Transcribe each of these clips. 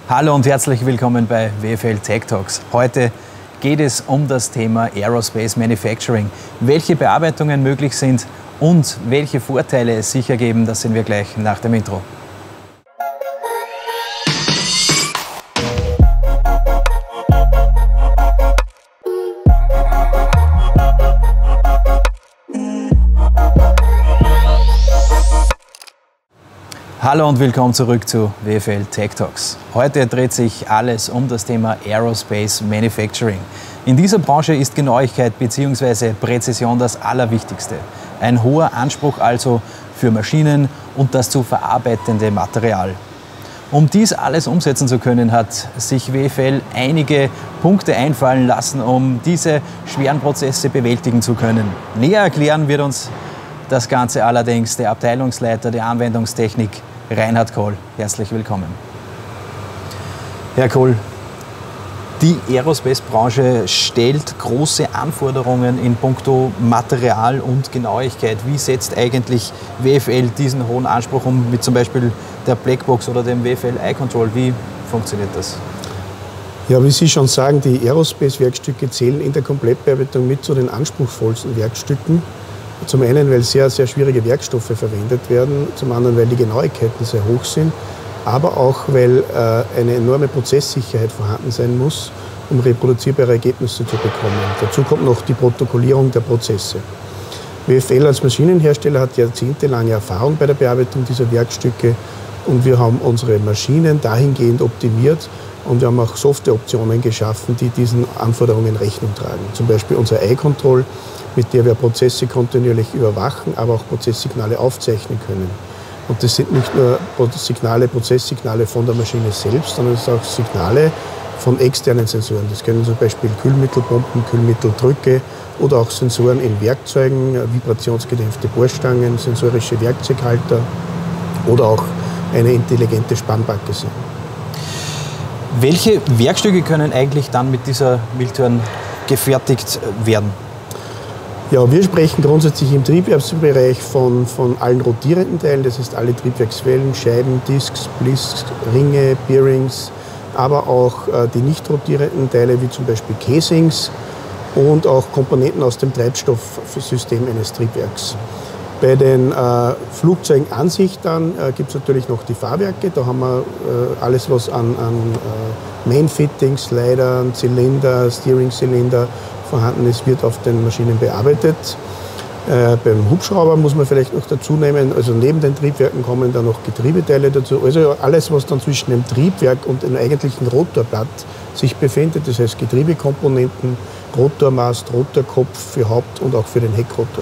Hallo und herzlich willkommen bei WFL Tech Talks. Heute geht es um das Thema Aerospace Manufacturing. Welche Bearbeitungen möglich sind und welche Vorteile es sicher geben, das sehen wir gleich nach dem Intro. Hallo und willkommen zurück zu WFL Tech Talks. Heute dreht sich alles um das Thema Aerospace Manufacturing. In dieser Branche ist Genauigkeit bzw. Präzision das Allerwichtigste. Ein hoher Anspruch also für Maschinen und das zu verarbeitende Material. Um dies alles umsetzen zu können, hat sich WFL einige Punkte einfallen lassen, um diese schweren Prozesse bewältigen zu können. Näher erklären wird uns das Ganze allerdings der Abteilungsleiter der Anwendungstechnik, Reinhard Kohl. Herzlich willkommen. Herr Kohl, die Aerospace-Branche stellt große Anforderungen in puncto Material und Genauigkeit. Wie setzt eigentlich WFL diesen hohen Anspruch um, mit zum Beispiel der Blackbox oder dem WFL iControl? Wie funktioniert das? Ja, wie Sie schon sagen, die Aerospace-Werkstücke zählen in der Komplettbearbeitung mit zu den anspruchsvollsten Werkstücken. Zum einen, weil sehr, sehr schwierige Werkstoffe verwendet werden, zum anderen, weil die Genauigkeiten sehr hoch sind, aber auch, weil eine enorme Prozesssicherheit vorhanden sein muss, um reproduzierbare Ergebnisse zu bekommen. Dazu kommt noch die Protokollierung der Prozesse. WFL als Maschinenhersteller hat jahrzehntelange Erfahrung bei der Bearbeitung dieser Werkstücke und wir haben unsere Maschinen dahingehend optimiert und wir haben auch Softwareoptionen geschaffen, die diesen Anforderungen Rechnung tragen. Zum Beispiel unser iControl, mit der wir Prozesse kontinuierlich überwachen, aber auch Prozesssignale aufzeichnen können. Und das sind nicht nur Prozesssignale von der Maschine selbst, sondern es sind auch Signale von externen Sensoren. Das können zum Beispiel Kühlmittelpumpen, Kühlmitteldrücke oder auch Sensoren in Werkzeugen, vibrationsgedämpfte Bohrstangen, sensorische Werkzeughalter oder auch eine intelligente Spannbacke sein. Welche Werkstücke können eigentlich dann mit dieser Miltörn gefertigt werden? Ja, wir sprechen grundsätzlich im Triebwerksbereich von allen rotierenden Teilen, das heißt alle Triebwerkswellen, Scheiben, Disks, Blisks, Ringe, Bearings, aber auch die nicht rotierenden Teile wie zum Beispiel Casings und auch Komponenten aus dem Treibstoffsystem eines Triebwerks. Bei den Flugzeugen an sich dann gibt es natürlich noch die Fahrwerke. Da haben wir alles, was an Main-Fittings, Leitern, Zylinder, Steering-Zylinder vorhanden ist, wird auf den Maschinen bearbeitet. Beim Hubschrauber muss man vielleicht noch dazu nehmen, also neben den Triebwerken kommen dann noch Getriebeteile dazu. Also alles, was dann zwischen dem Triebwerk und dem eigentlichen Rotorblatt sich befindet, das heißt Getriebekomponenten, Rotormast, Rotorkopf für Haupt- und auch für den Heckrotor.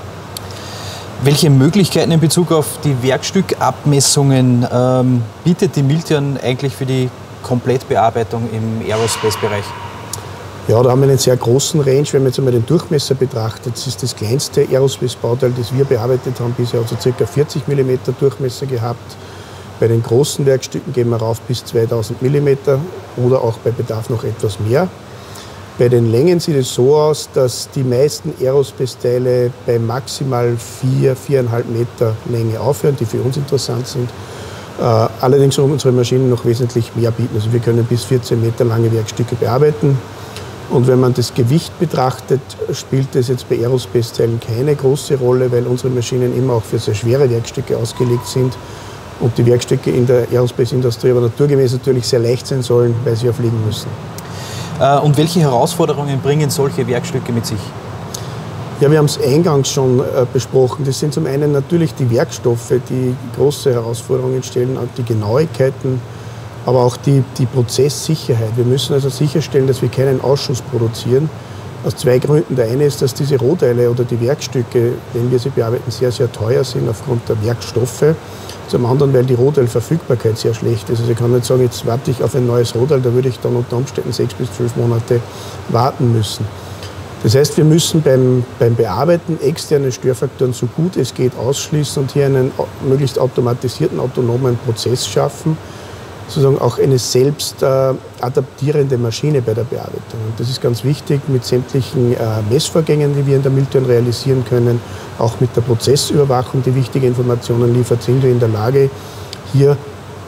Welche Möglichkeiten in Bezug auf die Werkstückabmessungen bietet die Miltörn eigentlich für die Komplettbearbeitung im Aerospace-Bereich? Ja, da haben wir einen sehr großen Range. Wenn man jetzt einmal den Durchmesser betrachtet, das ist das kleinste Aerospace-Bauteil, das wir bearbeitet haben, bisher also ca. 40 mm Durchmesser gehabt. Bei den großen Werkstücken gehen wir rauf bis 2000 mm oder auch bei Bedarf noch etwas mehr. Bei den Längen sieht es so aus, dass die meisten Aerospace-Teile bei maximal 4,5 Meter Länge aufhören, die für uns interessant sind. Allerdings haben unsere Maschinen noch wesentlich mehr bieten. Also wir können bis 14 Meter lange Werkstücke bearbeiten. Und wenn man das Gewicht betrachtet, spielt das jetzt bei Aerospace-Teilen keine große Rolle, weil unsere Maschinen immer auch für sehr schwere Werkstücke ausgelegt sind. Und die Werkstücke in der Aerospace-Industrie aber naturgemäß natürlich sehr leicht sein sollen, weil sie ja fliegen müssen. Und welche Herausforderungen bringen solche Werkstücke mit sich? Ja, wir haben es eingangs schon besprochen. Das sind zum einen natürlich die Werkstoffe, die große Herausforderungen stellen, die Genauigkeiten, aber auch die Prozesssicherheit. Wir müssen also sicherstellen, dass wir keinen Ausschuss produzieren. Aus zwei Gründen. Der eine ist, dass diese Rohteile oder die Werkstücke, wenn wir sie bearbeiten, sehr, sehr teuer sind aufgrund der Werkstoffe. Zum anderen, weil die Rohteilverfügbarkeit sehr schlecht ist. Also ich kann nicht sagen, jetzt warte ich auf ein neues Rohteil, da würde ich dann unter Umständen 6 bis 12 Monate warten müssen. Das heißt, wir müssen beim Bearbeiten externe Störfaktoren so gut es geht ausschließen und hier einen möglichst automatisierten, autonomen Prozess schaffen, sozusagen auch eine selbst adaptierende Maschine bei der Bearbeitung. Und das ist ganz wichtig mit sämtlichen Messvorgängen, die wir in der Miltörn realisieren können, auch mit der Prozessüberwachung, die wichtige Informationen liefert, sind wir in der Lage, hier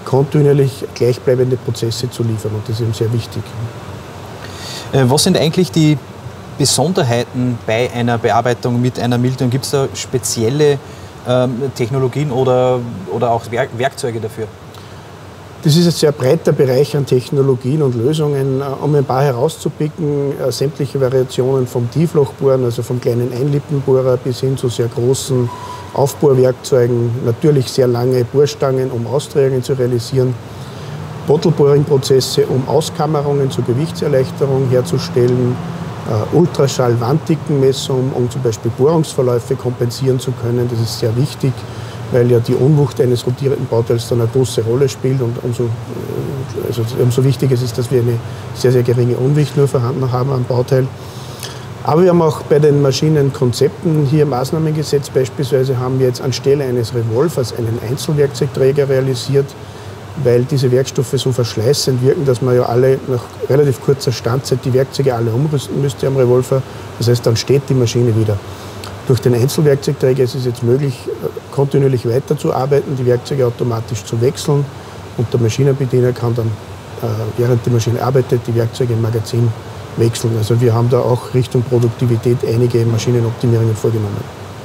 kontinuierlich gleichbleibende Prozesse zu liefern. Und das ist eben sehr wichtig. Was sind eigentlich die Besonderheiten bei einer Bearbeitung mit einer Milton? Gibt es da spezielle Technologien oder auch Werkzeuge dafür? Das ist ein sehr breiter Bereich an Technologien und Lösungen. Um ein paar herauszupicken, sämtliche Variationen vom Tieflochbohren, also vom kleinen Einlippenbohrer bis hin zu sehr großen Aufbohrwerkzeugen, natürlich sehr lange Bohrstangen, um Ausdrehungen zu realisieren, Bottleboring-Prozesse, um Auskammerungen zur Gewichtserleichterung herzustellen, Ultraschall-Wanddickenmessung, um zum Beispiel Bohrungsverläufe kompensieren zu können. Das ist sehr wichtig, weil ja die Unwucht eines rotierenden Bauteils dann eine große Rolle spielt und umso wichtiger ist es, dass wir eine sehr, sehr geringe Unwicht nur vorhanden haben am Bauteil. Aber wir haben auch bei den Maschinenkonzepten hier Maßnahmen gesetzt. Beispielsweise haben wir jetzt anstelle eines Revolvers einen Einzelwerkzeugträger realisiert, weil diese Werkstoffe so verschleißend wirken, dass man ja alle nach relativ kurzer Standzeit die Werkzeuge alle umrüsten müsste am Revolver. Das heißt, dann steht die Maschine wieder. Durch den Einzelwerkzeugträger ist es jetzt möglich, kontinuierlich weiterzuarbeiten, die Werkzeuge automatisch zu wechseln und der Maschinenbediener kann dann, während die Maschine arbeitet, die Werkzeuge im Magazin wechseln. Also wir haben da auch Richtung Produktivität einige Maschinenoptimierungen vorgenommen.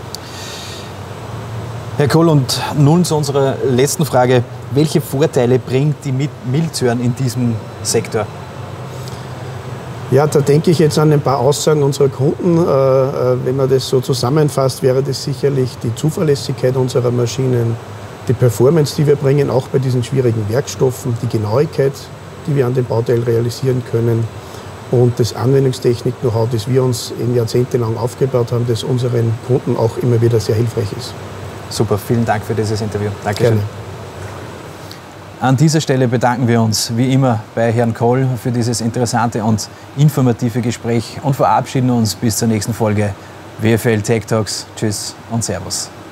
Herr Kohl, und nun zu unserer letzten Frage. Welche Vorteile bringt die Miltshörn in diesem Sektor? Ja, da denke ich jetzt an ein paar Aussagen unserer Kunden. Wenn man das so zusammenfasst, wäre das sicherlich die Zuverlässigkeit unserer Maschinen, die Performance, die wir bringen, auch bei diesen schwierigen Werkstoffen, die Genauigkeit, die wir an dem Bauteil realisieren können und das Anwendungstechnik-Know-how, das wir uns eben jahrzehntelang aufgebaut haben, das unseren Kunden auch immer wieder sehr hilfreich ist. Super, vielen Dank für dieses Interview. Dankeschön. Gerne. An dieser Stelle bedanken wir uns wie immer bei Herrn Kohl für dieses interessante und informative Gespräch und verabschieden uns bis zur nächsten Folge WFL Tech Talks. Tschüss und Servus.